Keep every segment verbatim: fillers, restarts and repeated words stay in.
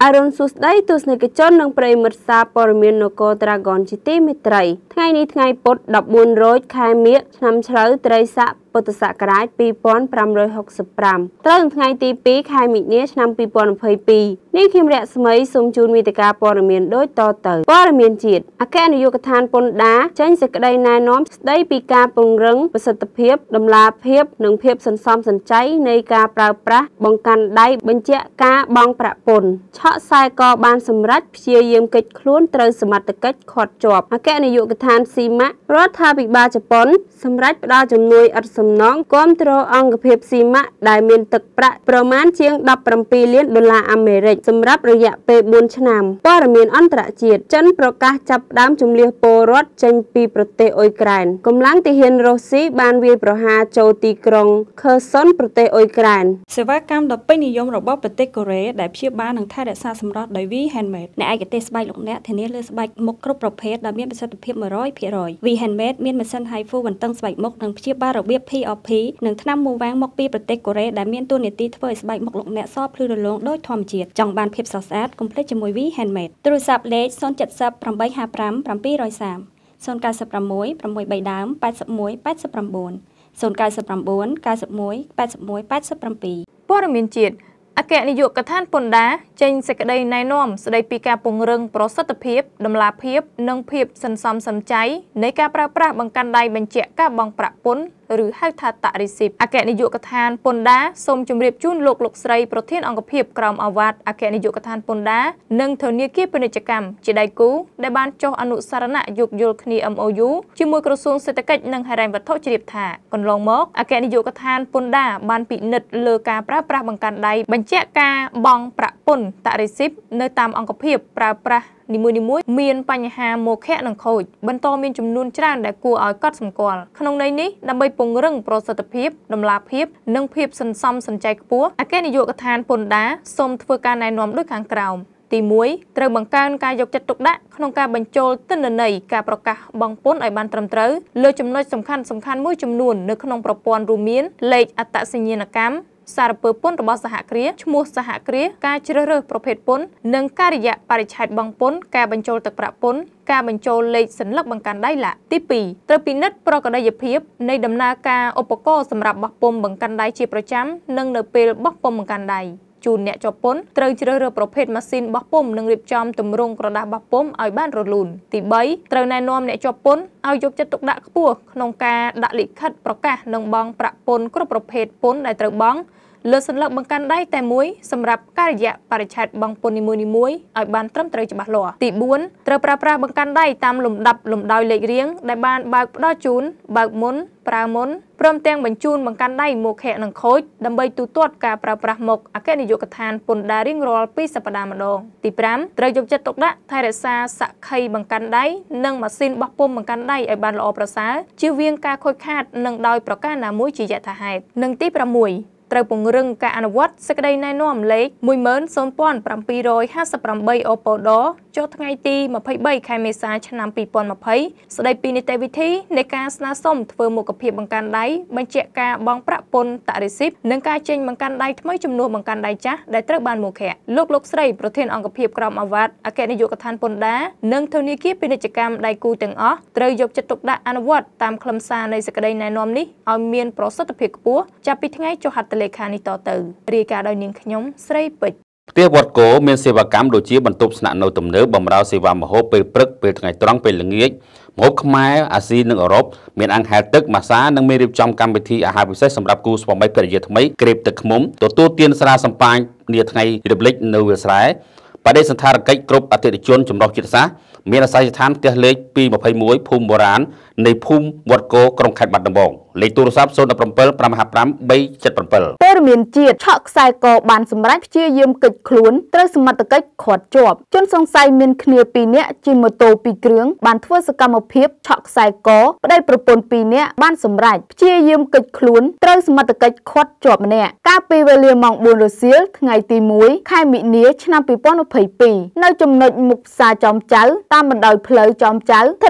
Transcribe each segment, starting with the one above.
อรุณสุดได้ตุสในกระจนนังเปรมซาปรมีนโนโกตรากอนจิติเมตรัยไงนี้ไงปดดับบุญโรยคายเมียนำเฉลยไตรสะปตสกรายปีปอนปรำรอยหกสิบปรำตอนไงตีปีคายมิเนียนำปีปอนเพยปีนี่คิมเรสมัยสมจูนมีตกาปรมีนโดยต่อเติมปรมีนจิตอาแกนโยกทานปนดาเช่นสกได้นายน้อมได้ปีกาปงรังประสิทธิเพียบดำลาเพียบหนึ่งเพียบสันซ้อมสันใจในกาปราประบังกันได้บรรเจกาบองประปนเชาะทรายกอบานสำรัดเพียเยี่ยมกิจคล้วนเตยสมัติกิจขอดจบอาแกนโยกทานซีมะรถทาบิบาจะปนสำรัดดาจำนวนอัดสมน้องก้มตรองกเพียบซีมะได้เมียนตึกประประมาณเชียงดับปรำปีเลี้ยนดอลลาร์อเมริกสำรับระยะเปบุญชนามปรมีนอันตรจีดจันประกาศจับดามจุมเลียโปรถจันปีประเทศออยแกรนกำลังที่เห็นโรซีบานวีประหาโจตีกรงเคอร์ซอนประเทศออยแกรนเสวกรรมดอกเป็นนิยมระบบประเทศเกาหลีได้เพียบบ้านหนังไทยได้สร้างสำรับโดยวีแฮนด์เมดในไอกเตสบายหลงเนี้ยเทนี้เลือสบายมกครบประเภทได้เมียนประสิทธิภาพมาร้อยเพียร้อยวีแฮนด์เมดเมียนมาเส้นไฮฟูวันตั้งสบายมกหนังเพียบบ้านระเบียบพีออพีหนังทนำมูแวงมกปีประเทศเกาหลีได้เมียนตัวเนตีทเวสบายมกหลงเนี้ยซอบพลื้นลงโดยทอมจีดจังบานเพียบสอดแอดคอมเพล็กซ์จมวยวีแฮนด์เมดโทรศัพท์เลขโซนจัดซับปรำใบหาปรำปรำปีร้อยสามโซนการสับปรำมวยปรำมวยใบดามแปดสับมวยแปดสับปรำบนโซนการสับปรำบนการสับมวยแปดสับมวยแปดสับปรำปีปรมีนจิตอาแกนิยกกระท่านปนดาเจนสกได้นายน้อมสดปีกาปงเริงโปรสตเพียบดำลาเพียบนงเพียบสันซอมสำใจในการปราปราบังกันใดบัญเจกาบังประปนหรือให้ทาตะริสิบอาแกนิยกทานปนดาสมจุมเรียบจุนโลกหลกไสประเทศอังกฤษกรอมอวัตอาแกนิยกทานปนดาหนึ่งเท่านี้กี่เป็นกิจกรรมจีได้กูได้บานโจอนุสารณะยุกโยคณีอัมโอยูจิมวยกระทรวงเศรษฐกิจนังหายแรงวัตถุจริตถาคนลองมอกอาแกนิยกทานปนดาบานปีนิดเลอกาปราปราบังกันใดบัญเจกาบังประปนตะริสิบในตามอังกฤษปราปรานิมวยนิมวยเมียนปัญหาโมแค่นังโคยบรรทอมีจำนวนจานแต่กูเอากัดสมกอลขนมในนี้นำไปปงเรื่องโปรสตเพียบดำลาเพียบนึ่งเพียบสันซ้ำสันใจปัวอาแกนิยกทานปนดาสมทวการนายนอมด้วยขังกราวตีมวยเตรบังการการยกจัดตกดะขนมการบรรโจลต้นในการประกาศบังปนไอบันตรมเตอร์เลยจำนวนสำคัญสำคัญมวยจำนวนในขนมประปอนรูมีนเลขอัตสัญญากรรมสารเปิดปนระบอบสหกรีชมูสหกรีการเจริญประเภทปนหนึ่งการยะปริชัยบังปนการบรรโจลตะประปนการบรรโจลเลยสัญลักษณ์บังการได้ละที่ปีตรปีนัดปรากฏได้เพียบในดำนาการอุปกรณ์สำหรับบักปมบังการได้ชีประจำหนึ่งเนเปลบักปมบังการได้จูนเนี่ยจบปนเตยเจริญประเภทมาซินบักปมหนึ่งรีบจอมตุ่มรงกระดาษบักปมเอาบ้านรลุนตีใบเตยนายนอมเนี่ยจบปนเอายกจัตุกดะปัวขนมกาดะลิขัดประกาศหนึ่งบังประปนกรประเภทปนในเตยบังเลือดสันหลักบังกันได้แต่มวยสำหรับการยะปริชัดบังปนิมวยนิมวยไอบานตรมเตยจะบักหล่อตีบ้วนเตยปราปราบังกันได้ตามหลุมดับหลุมดอยเล็กเรียงได้บานบากดอจูนบากมุนปรามนพร้อมแตงบรรจูนบังกันได้โมแขนังโคยดำใบตูตวดกาปราปราหมกอาแกนิยกทานปนดาริงรอลปีสัปดาห์มาดองตีพรามเตยยกจัดตกละไทยเรซาสะไข่บังกันได้นั่งมาซินบักปมบังกันได้ไอบานละอประสาชื่อเวียงกาโคยคาดนั่งดอยประกาศนามวยจีจะทหารนั่งตีประมวยเตยปงเรื่องการอนุวัตสกได้ในน้อมเล็กมวยเหมือนโซนป้อนปรำปีโรยห้าสิบปรำใบโอปอดอจดไงตีมาเผยใบไข่เมษาชนำปีปอนมาเผยสดายปีในแต่วิธีในการสนาส้มเฟื่องหมกกับเพียบังการได้บัญเจกาบังประปนตะริสิบหนึ่งการเจนบังการได้ทำไมจำนวนบังการได้จ้าได้เตยบานโมแขลูกลูกใส่ประเทศอังกฤษเพียบกรามอวัตอาแกนยกทานปนดาหนึ่งเท่านี้คิดเป็นกิจกรรมได้กูตึงอ๋อเตยยกจะตกดาอนุวัตตามคำซาในสกได้ในน้อมนี้เอาเมียนโปรสตเพียกปัวจะปิดไงโจหัตเลขานิต่อเตยรีการโดยนิ่งขยมใส่ปิดเตี้ยวัดโกเมียนเสวกรรมโดยชี้บรรทุกสนับโนตุ่มเนื้อบำราเสวามโหเป็นปรึกเป็นไงตรังเป็นหลังเงี้ยมหกขมายอาซีนึงอรบเมียนอังแฮตึกมาซานังเมียริบจอมกรรมวิธีอาหารพิเศษสำหรับกูสปอมไม่เปลี่ยนทำไมเกรบตึกมุมตัวตัวเตียนสระสัมปานเนียไงเรียบเล็กในเวสไรประเด็นสันทารกิจกรบอธิริชนจำลองจิตซาเมียนอาศัยฐานเตะเล็กปีมาพายมวยภูมิโบราณในภูมิวัดโกกรงขัดบัดดำบงเลขโทรศัพท์โซนดับปรำเปิลประมาณปรำใบเจ็ดปรำเปิลเปรมีนจีดช็อกไซโกบานสำรักเชี่ยยืมกิจคลุ้นเตอร์สมัตกิจขอดจบจนสงสัยเมียนเคลียปีเนี้ยจิมโตปีเกลืองบานทั่วสกรรมเพียบช็อกไซโกได้ประปนปีเนี้ยบ้านสำรักเชี่ยยืมกิจคลุ้นเตอร์สมัตกิจขอดจบเนี่ยกาปีเวลียมองบุญรเซียไงตีมวยค่ายมิเนียชนะปีป้อนอภัยปีในจำนวนมุกซาจอมเจ้าตามบันไดเพลย์จอมเจ้าทัด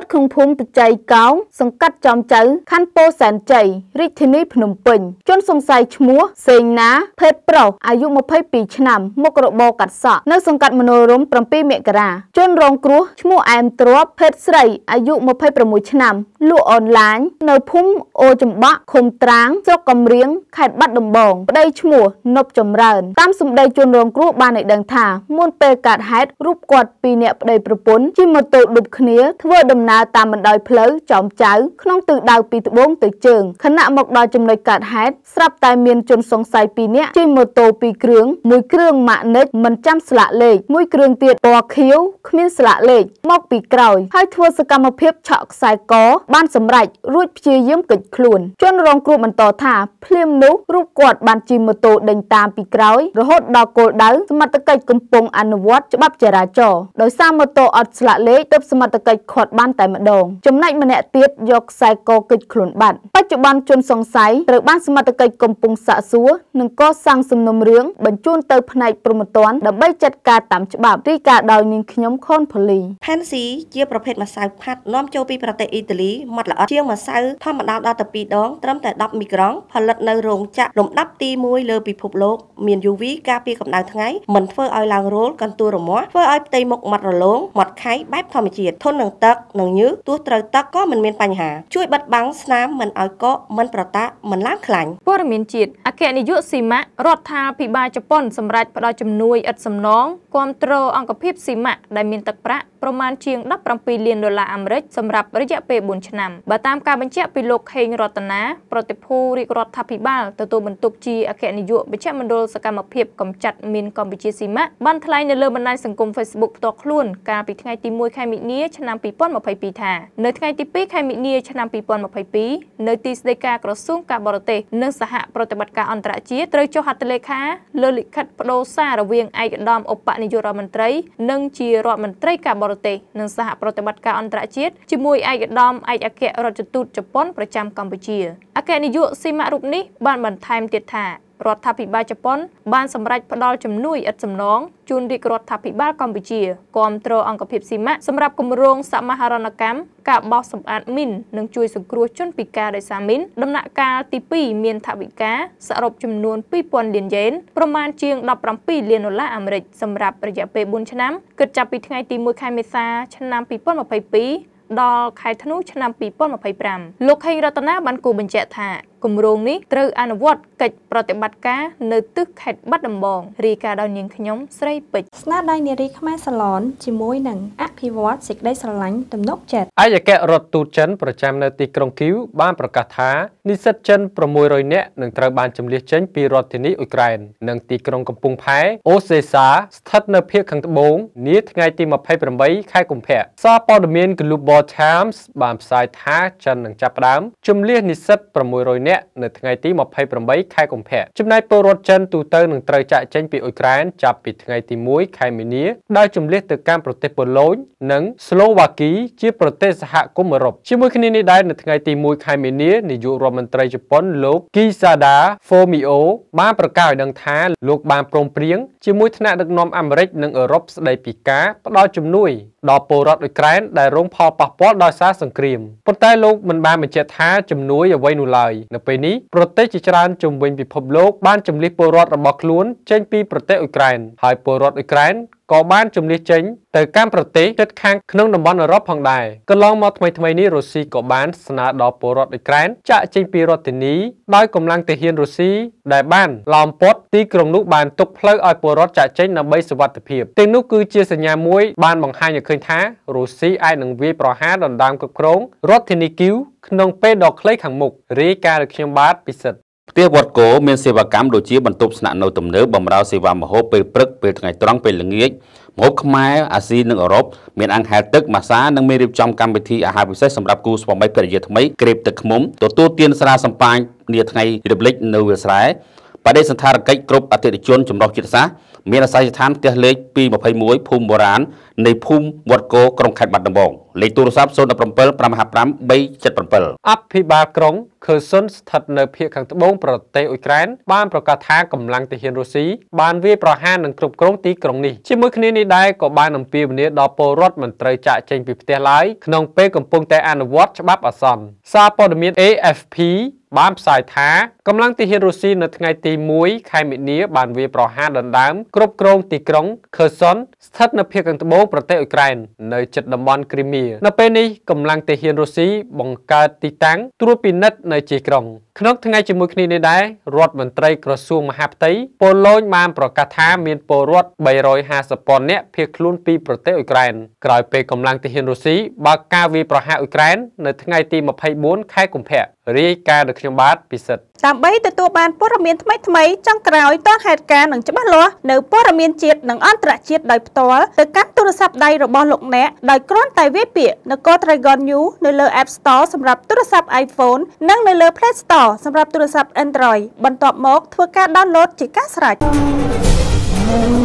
តក្នុងភូមិតចៃកោងសង្កាត់ចំចៅខណ្ឌពោធិ៍សែនជ័យរាជធានីភ្នំពេញជនសង្ស័យឈ្មោះសេងណាភេទប្រុសអាយុម្ភៃពីរឆ្នាំមុខរបរកាត់សក់នៅសង្កាត់មនោរម្យប្រាំពីរមករាជនរងគ្រោះឈ្មោះអែមទ្របភេទស្រីអាយុម្ភៃប្រាំមួយឆ្នាំលក់អនឡាញនៅភូមិអូចម្បាក់ឃុំត្រាងស្រុកកំរៀងខេត្តបាត់ដំបងប្តីឈ្មោះនប់ចម្រើនតាមសម្ដីជនរងគ្រោះបានឲ្យដឹងថាមុនពេលកើតហេតុរូបគាត់ពីរនាក់ប្តីប្រពន្ធជិះម៉ូតូឌុបគ្នាធ្វើដំណើរតាមបណ្ដោយផ្លូវចំចៅក្នុងទិសដៅពីត្បូងទៅជើងខណៈមកដល់ចំណុចកើតហេតុស្រាប់តែមានជនសង្ស័យពីរនាក់ជិះម៉ូតូពីរគ្រឿងមួយគ្រឿងម៉ាក់និចមិនចាំស្លាកលេខមួយគ្រឿងទៀតពណ៌ខៀវគ្មានស្លាកលេខមកពីក្រោយហើយធ្វើសកម្មភាពឆក់ខ្សែកបានសម្រេចរួចព្យាយាមគេចខ្លួនជនរងគ្រោះបន្តថាភ្លាមនោះរូបគាត់បានជិះម៉ូតូដេញតាមពីក្រោយរហូតដល់គោលដៅសមត្ថកិច្ចកំពុងអនុវត្តច្បាប់ចរាចរណ៍ដោយសារម៉ូតូអត់ស្លាកលេខទើបសមត្ថកិច្ចឃាត់បានតែម្ដងចំណែកម្នាក់ទៀតយកខ្សែកគេចខ្លួនបាត់បច្ចុប្បន្នជនសង្ស័យត្រូវបានសមត្ថកិច្ចកំពុងសាកសួរនិងកសាងសំណុំរឿងបញ្ជូនទៅផ្នែកព្រហ្មទណ្ឌដើម្បីចាត់ការតាមច្បាប់រីកាដោយនាងខ្ញុំខុនផូលីផាន់ស៊ីជាប្រភេទម្សៅផាត់នាំចូលពីប្រទេសអ៊ីតាលីម៉ត់ល្អិតជាងម្សៅធម្មតាដល់ទៅពីរដងត្រឹមតែដប់មីក្រូនផលិតនៅរោងចក្រលំដាប់ទីមួយលើពិភពលោកមាន យូ វី ការពារកម្ដៅថ្ងៃមិនធ្វើឲ្យឡើងរោលកន្ទួលរមាស់ធ្វើឲ្យផ្ទៃមុខម៉ត់រលោងម៉ត់ខៃបែបធម្មជាតិធន់នឹងទឹកនិងញើសទោះត្រូវទឹកក៏មិនមានបញ្ហាជួយបិទបាំងស្នាមមិនឲ្យកកមិនប្រតាក់មិនឡើងខ្លាញ់ព័ត៌មានជាតិអគ្គនាយកស៊ីម៉ាក់រដ្ឋាភិបាលជប៉ុនសម្រេចផ្តល់ជំនួយឥតសំណងគាំទ្រអង្គភាពស៊ីម៉ាក់ដែលមានទឹកប្រាក់ប្រមាណជាងដប់ប្រាំពីរលានដុល្លារអាមេរិកសម្រាប់រយៈពេលបួនឆ្នាំបើតាមការបញ្ជាក់ពីលោកខេងរតនាប្រតិភូរាជរដ្ឋាភិបាលទទួលបន្ទុកជាអគ្គនាយកមជ្ឈមណ្ឌលសកម្មភាពកម្ចាត់មានកម្ពុជាស៊ីម៉ាក់បានថ្លែងនៅលើបណ្ដាញសង្គម Facebook ផ្ទាល់ខ្លួនកាលពីថ្ងៃទីមួយខែមិនិនាឆ្នាំពីរពាន់ម្ភៃពីរថានៅថ្ងៃទីពីរខែមិនិនាឆ្នាំពីរពាន់ម្ភៃពីរនៅទីស្តីការក្រសួងការបរទេសនិងសហប្រតិបត្តិការអន្តរជាតិត្រូវចុះហត្ថលេខាលើលិខិតបដូរសាររវាងឯកឧត្តមឧបនាយករដ្ឋមន្ត្រីនិងជារដ្ឋមន្ត្រីការបរទេសនិងសហប្រតិបត្តិការអន្តរជាតិជាមួយឯកឧត្តមឯកអគ្គរដ្ឋទូតជប៉ុនប្រចាំកម្ពុជាអគ្គនាយកស៊ីម៉ាក់រូបនេះបានបន្ថែមទៀតថារដ្ឋាភិបាលជប៉ុនបានសម្រេចផ្តល់ជំនួយឥតសំណងជូនរាជរដ្ឋាភិបាលកម្ពុជាគាំទ្រអង្គភាពស៊ីម៉ាក់សម្រាប់គម្រោងសមាហរណកម្មការបោសសម្អាតមីននិងជួយសង្គ្រោះជនពិការដោយសារមីនដំណាក់កាលទីពីរមានថវិកាសរុបចំនួនពីរពាន់លានយ៉េនប្រមាណជាងដប់ប្រាំពីរលានដុល្លារអាមេរិកសម្រាប់រយៈពេលបួនឆ្នាំគិតចាប់ពីថ្ងៃទីមួយខែមេសាឆ្នាំពីរពាន់ម្ភៃពីរដល់ខែធ្នូឆ្នាំពីរពាន់ម្ភៃប្រាំលោកខេងរតនាបានគូបញ្ជាក់ថាគម្រោងនេះត្រូវអនុវត្តកិច្ចប្រតិបត្តិការនៅទិសខេត្តបាត់ដំបងរាយការណ៍ដោយនាងខ្ញុំស្រីពេជ្រស្នាដៃនារីខ្មែរសាឡនជាមួយនឹងអភិវឌ្ឍសេចក្តីស្រឡាញ់ទំនុកចិត្តឯកអគ្គរដ្ឋទូតចិនប្រចាំនៅទីក្រុងគីវបានប្រកាសថានិស្សិតចិនប្រាំមួយរយនាក់នឹងត្រូវបានជម្លៀសចេញពីរដ្ឋធានីអ៊ុយក្រែននិងទីក្រុងកំពង់ផែអូសេសាស្ថិតនៅភាគខាងត្បូងនាថ្ងៃទីម្ភៃប្រាំបីខែកុម្ភៈសារព័ត៌មាន Global Times បានផ្សាយថាចិននឹងចាប់ផ្ដើមជម្លៀសនិស្សិតប្រាំមួយរយនាក់នៅថ្ងៃទីម្ភៃប្រាំបីខែកុម្ភៈចំណែកពលរដ្ឋចិនទូទៅនឹងត្រូវចាកចេញពីអ៊ុយក្រែនចាប់ពីថ្ងៃទីមួយខែមីនាដោយជម្លៀសទៅកាន់ប្រទេសប៉ូឡូញនិងស្លូវ៉ាគីជាប្រទេសសហគមន៍អឺរ៉ុបជាមួយគ្នានេះដែរនៅថ្ងៃទីមួយខែមីនានាយករដ្ឋមន្ត្រីជប៉ុនលោក Kishida Fumio បានប្រកាសឲ្យដឹងថាលោកបានព្រមព្រៀងជាមួយថ្នាក់ដឹកនាំអាមេរិកនិងអឺរ៉ុបស្ដីពីការផ្តល់ជំនួយដល់ពលរដ្ឋអ៊ុយក្រែនដែលរងផលប៉ះពាល់ដោយសារសង្គ្រាមប៉ុន្តែលោកមិនបានបញ្ជាក់ថាជំនួយអ្វីនោះឡើយនៅពេលនេះប្រទេសជាច្រើនជុំវិញពិភពលោកបានជម្លៀសពលរដ្ឋរបស់ខ្លួនចេញពីប្រទេសអ៊ុយក្រែនហើយពលរដ្ឋអ៊ុយក្រែនក៏បានជម្លៀសចេញទៅកាន់ប្រទេសជិតខាងក្នុងតំបន់អឺរ៉ុបផងដែរកន្លងមកថ្មីថ្មីនេះរុស្ស៊ីក៏បានស្នើដល់ពលរដ្ឋអ៊ុយក្រែនចាកចេញពីរដ្ឋធានីដោយកម្លាំងទាហានរុស្ស៊ីដែលបានឡោមព័ទ្ធទីក្រុងនោះបានទុកផ្លូវឲ្យពលរដ្ឋចាកចេញដើម្បីសុវត្ថិភាពទាំងនោះគឺជាសញ្ញាមួយបានបង្ហាញឲ្យឃើញថារុស្ស៊ីអាចនឹងវាយប្រហារដណ្ដើមគ្រប់គ្រងរដ្ឋធានីគីវក្នុងពេលដ៏ខ្លីខាងមុខរាយការណ៍ដោយខ្ញុំបាទពិសិដ្ឋផ្ទះវត្តគោមានសេវាកម្មដូចជាបន្ទប់ស្នាក់នៅទំនើបបម្រើសេវាម្ហូបពេលព្រឹកពេលថ្ងៃត្រង់ពេលល្ងាចម្ហូបខ្មែរអាស៊ីនិងអឺរ៉ុបមានអាំងហែលទឹកម៉ាសានិងមានរៀបចំកម្មវិធីអាហារពិសេសសម្រាប់គូស្វាមីភរិយាថ្មីក្រេបទឹកឃ្មុំទទួលទានស្រាសម្ប៉ាញនាថ្ងៃរំលឹកនៅវាលស្រែបដិសណ្ឋារកិច្ចគ្រប់អតិថិជនចម្រុះជាតិសាសន៍មានអាស័យដ្ឋានផ្ទះលេខពីរម្ភៃមួយភូមិបុរាណនៃភូមិវត្តគោក្រុងខេត្តបាត់ដំបងលេខទូរស័ព្ទ ศูนย์ หนึ่ง เจ็ด ห้า ห้า ห้า 3 เจ็ด เจ็ดអភិបាលក្រុងខឺសុនស្ថិតនៅភាគខាងត្បូងប្រទេសអ៊ុយក្រែនបានប្រកាសថាកម្លាំងទាហានរុស្ស៊ីបានវាយប្រហារនឹងគ្រប់គ្រងទីក្រុងនេះជាមួយគ្នានេះដែរក៏បានអំពាវនាវដល់ពលរដ្ឋមិនត្រូវចាកចេញពីផ្ទះឡើយក្នុងពេលកំពុងតែអនុវត្តច្បាប់អាសន្នសារព័ត៌មាន A F P បានផ្សាយថាកម្លាំងទាហានរុស្ស៊ីនៅថ្ងៃទីមួយខែមិនិនាបានវាយប្រហារដណ្ដើមគ្រប់គ្រងទីក្រុងខឺសុនស្ថិតនៅភាគខាងត្បូងប្រទេសអ៊ុយក្រែននៅជិតតំបន់គ្រីមៀនៅពេលនេះកម្លាំងទាហានរុស្ស៊ីបង្កើតទីតាំងត្រួតពិនិត្យនៅជាក្រុងក្នុងថ្ងៃជាមួយគ្នានេះដែររដ្ឋមន្ត្រីក្រសួងមហាផ្ទៃប៉ូឡូញបានប្រកាសថាមានពលរដ្ឋបីរយហាសិបពាន់នាក់ភៀសខ្លួនពីប្រទេសអ៊ុយក្រែនក្រោយពេលកម្លាំងទាហានរុស្ស៊ីបើកការវាយប្រហារអ៊ុយក្រែននៅថ្ងៃទីម្ភៃបួនខែកុម្ភៈរាយការណ៍ដោយខ្ញុំបាទពិសិដ្ឋដើម្បីទទួលបានព័ត៌មានថ្មីថ្មីចុងក្រោយទាន់ហេតុការណ៍និងច្បាស់លាស់នៅព័ត៌មានជាតិនិងអន្តរជាតិដោយផ្ទាល់ទៅកាន់ទូរស័ព្ទដៃរបស់លោកអ្នកដោយគ្រាន់តែវាយពាក្យនគរ Dragon News នៅលើ App Store សម្រាប់ទូរស័ព្ទ iPhone និងនៅលើ Play Store សម្រាប់ទូរស័ព្ទ Android បន្ទាប់មកធ្វើការ download ជាការស្រេច